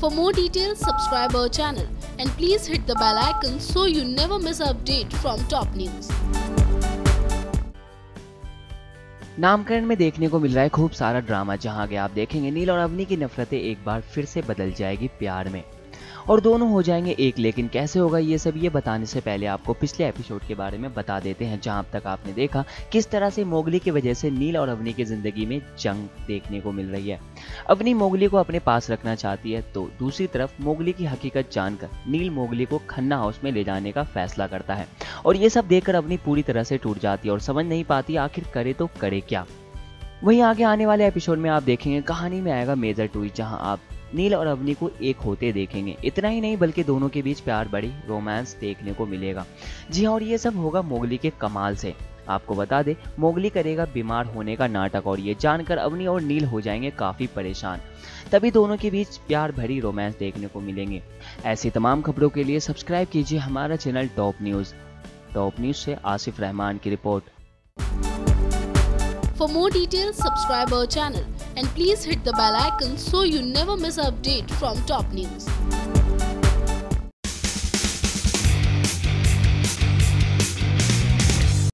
For more details, subscribe our channel and please hit the bell icon so you never miss an update from top news. नामकरण में देखने को मिल रहा है खूब सारा ड्रामा, जहां आगे आप देखेंगे नील और अवनी की नफरतें एक बार फिर से बदल जाएगी प्यार में और दोनों हो जाएंगे एक। लेकिन कैसे होगा ये सब, ये बताने से पहले आपको पिछले एपिसोड के बारे में बता देते हैं, जहां अब तक आपने देखा किस तरह से मोगली की वजह से नील और अवनी की जिंदगी में जंग देखने को मिल रही है। अवनी मोगली को अपने पास रखना चाहती है, तो दूसरी तरफ मोगली की हकीकत जानकर नील मोगली को खन्ना हाउस में ले जाने का फैसला करता है और ये सब देखकर अवनी पूरी तरह से टूट जाती है और समझ नहीं पाती आखिर करे तो करे क्या। वहीं आगे आने वाले एपिसोड में आप देखेंगे कहानी में आएगा मेजर ट्विस्ट, जहां आप नील और अवनी को एक होते देखेंगे। इतना ही नहीं बल्कि दोनों के बीच प्यार बड़ी रोमांस देखने को मिलेगा। जी हाँ, और ये सब होगा मोगली के कमाल से। आपको बता दे मोगली करेगा बीमार होने का नाटक और ये जानकर अवनी और नील हो जाएंगे काफी परेशान। तभी दोनों के बीच प्यार भरी रोमांस देखने को मिलेंगे। ऐसी तमाम खबरों के लिए सब्सक्राइब कीजिए हमारा channel top news. Top news से आसिफ रहमान की report. For more details, subscribe our channel and please hit the bell icon so you never miss an update from top news.